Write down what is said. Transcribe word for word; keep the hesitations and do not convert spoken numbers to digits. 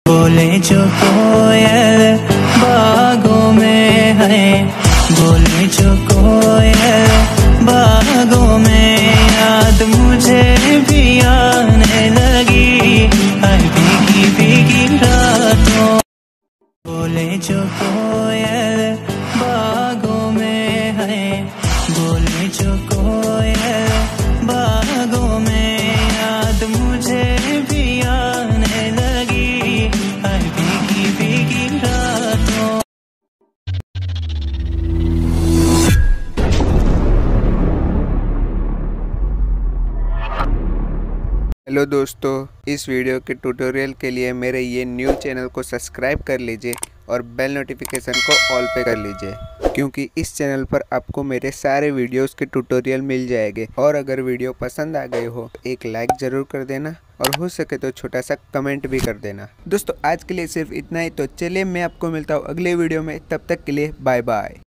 बोले जो कोयल बागों में है, बोले जो कोयल बागों में, याद मुझे भी आने लगी हर भीगी भीगी रातों। बोले जो कोयल बागों में है, बोले जो कोयल बागों में, याद मुझे भी आने लगी हर भीगी भीगी रातों। हेलो दोस्तों, इस वीडियो के ट्यूटोरियल के लिए मेरे ये न्यू चैनल को सब्सक्राइब कर लीजिए और बेल नोटिफिकेशन को ऑल पे कर लीजिए, क्योंकि इस चैनल पर आपको मेरे सारे वीडियोस के ट्यूटोरियल मिल जाएंगे। और अगर वीडियो पसंद आ गए हो तो एक लाइक ज़रूर कर देना और हो सके तो छोटा सा कमेंट भी कर देना। दोस्तों आज के लिए सिर्फ इतना ही, तो चलिए मैं आपको मिलता हूँ अगले वीडियो में। तब तक के लिए बाय बाय।